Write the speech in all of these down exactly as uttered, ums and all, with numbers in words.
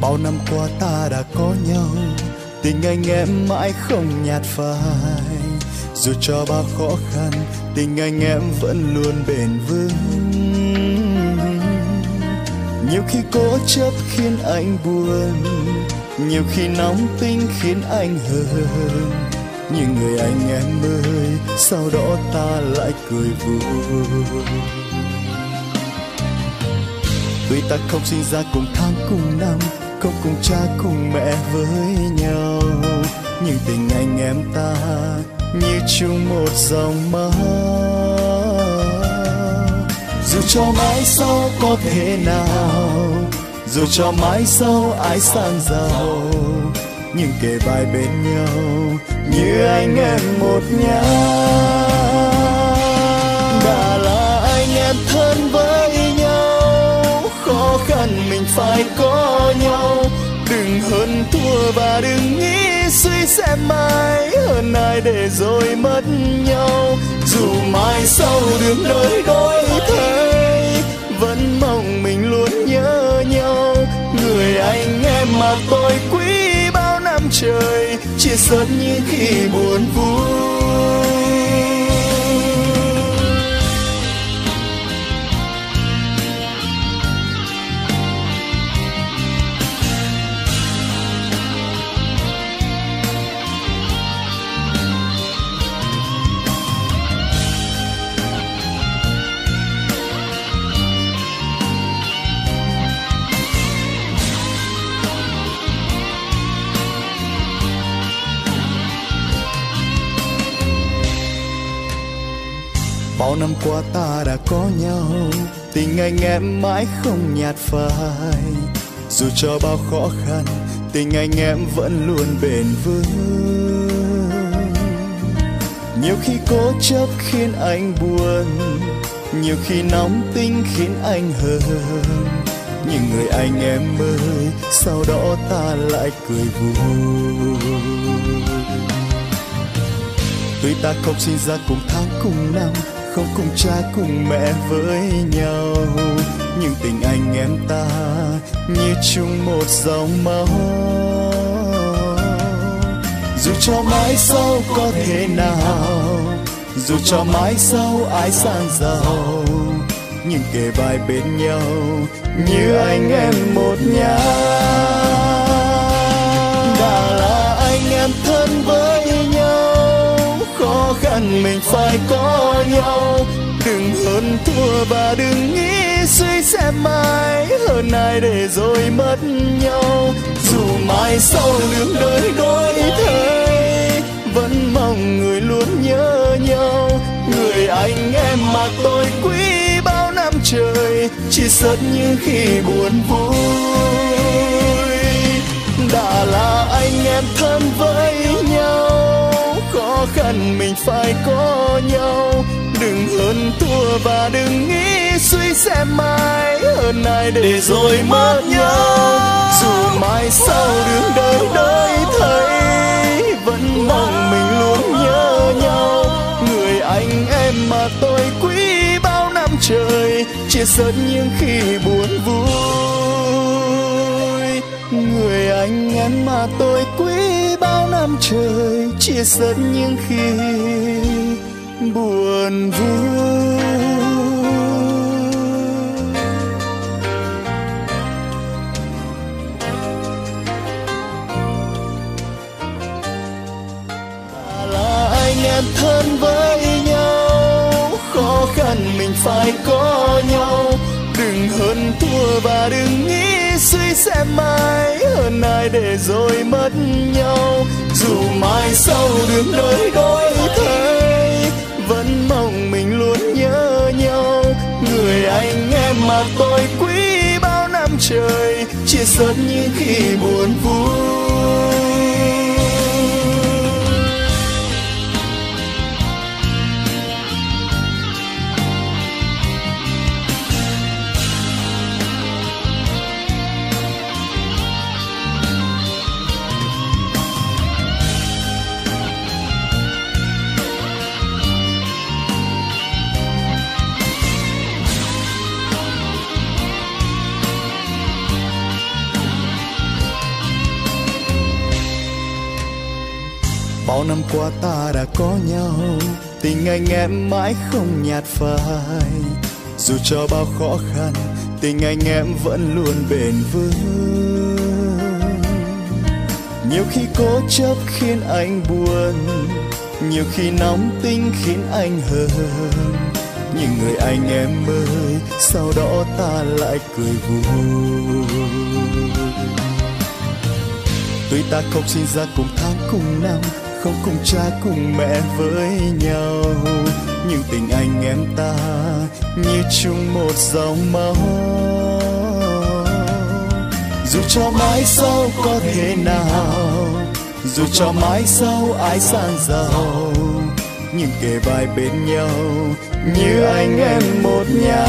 Bao năm qua ta đã có nhau, tình anh em mãi không nhạt phai. Dù cho bao khó khăn, tình anh em vẫn luôn bền vững. Nhiều khi cố chấp khiến anh buồn, nhiều khi nóng tính khiến anh hờn. Nhưng người anh em ơi, sau đó ta lại cười vui. Tuy ta không sinh ra cùng tháng cùng năm, không cùng cha cùng mẹ với nhau, nhưng tình anh em ta như chung một dòng máu. Dù cho mãi sau có thể nào, dù cho mãi sau ai sang giàu, nhưng kề vai bên nhau như anh em một nhà. Đã là anh em thân với nhau, khó khăn mình phải có nhau. Đừng hơn thua và đừng nghĩ suy sẽ mãi hơn ai để rồi mất nhau. Dù mai sau đường đời đổi thay, vẫn mong mình luôn nhớ nhau. Người anh em mà tôi quý bao năm trời, chia sớt những khi buồn vui. Bao năm qua ta đã có nhau, tình anh em mãi không nhạt phai. Dù cho bao khó khăn, tình anh em vẫn luôn bền vững. Nhiều khi cố chấp khiến anh buồn, nhiều khi nóng tính khiến anh hờn. Nhưng người anh em ơi, sau đó ta lại cười vui. Tuy ta không sinh ra cùng tháng cùng năm, không cùng cha cùng mẹ với nhau, nhưng tình anh em ta như chung một dòng máu. Dù cho mãi sau có thể nào, dù cho mãi sau ai sang giàu, nhưng kề vai bên nhau như anh em một nhà. Đã là anh em thân với nhau, khó khăn mình phải có nhau. Đừng hơn thua và đừng nghĩ suy sẽ mãi hơn ai để rồi mất nhau. Dù mai sau đường đời đổi thay, vẫn mong người luôn nhớ nhau. Người anh em mà tôi quý bao năm trời, chia sớt những khi buồn vui. Đã là anh em thân với nhau, khó khăn mình phải có nhau. Đừng hơn thua và đừng nghĩ suy sẽ mãi hơn ai để rồi mất nhau. Dù mai sau đường đời đổi thay, vẫn mong mình luôn nhớ nhau. Người anh em mà tôi quý bao năm trời, chia sớt những khi buồn vui. Người anh em mà tôi quý bao năm trời, chia sớt những khi buồn vui. Là anh em thân với nhau, khó khăn mình phải có nhau. Đừng hơn thua và đừng nghĩ suy sẽ mãi hơn ai để rồi mất nhau. Dù mai sau đường đời đổi thay, vẫn mong mình luôn nhớ nhau. Người anh em mà tôi quý bao năm trời, chia sớt những khi buồn vui. Bao năm qua ta đã có nhau, tình anh em mãi không nhạt phai. Dù cho bao khó khăn, tình anh em vẫn luôn bền vững. Nhiều khi cố chấp khiến anh buồn, nhiều khi nóng tính khiến anh hờn. Nhưng người anh em ơi, sau đó ta lại cười vui. Tuy ta không sinh ra cùng tháng cùng năm, không cùng cha cùng mẹ với nhau, nhưng tình anh em ta như chung một dòng máu. Dù cho mãi sau có thể nào, dù cho mãi sau ai sang giàu, nhưng kề vai bên nhau như anh em một nhà.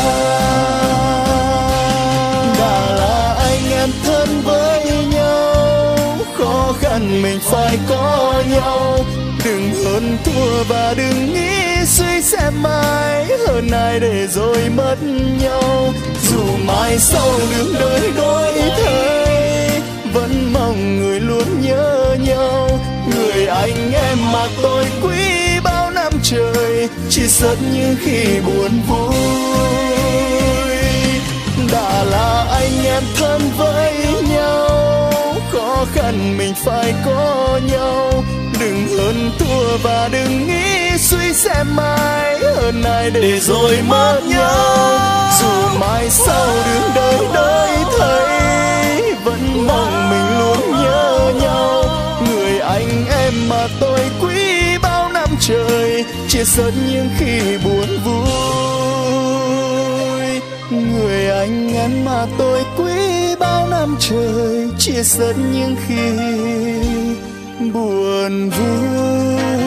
Đã là anh em thân với nhau, khó khăn mình phải có nhau. Đừng hơn thua và đừng nghĩ suy sẽ mãi hơn ai để rồi mất nhau. Dù mai sau đường đời đổi thay, vẫn mong người luôn nhớ nhau. Người anh em mà tôi quý bao năm trời, chỉ rất như khi buồn vui. Đã là anh em thân với nhau, khó khăn mình phải có nhau. Đừng hơn thua và đừng nghĩ suy sẽ mãi hơn ai để rồi mất nhau. Dù mai sau đường đời đổi thay, vẫn mong mình luôn nhớ nhau. Người anh em mà tôi quý bao năm trời, chia sẻ những khi buồn vui. Người anh em mà tôi quý bao năm trời, chia sẻ những khi buồn vui.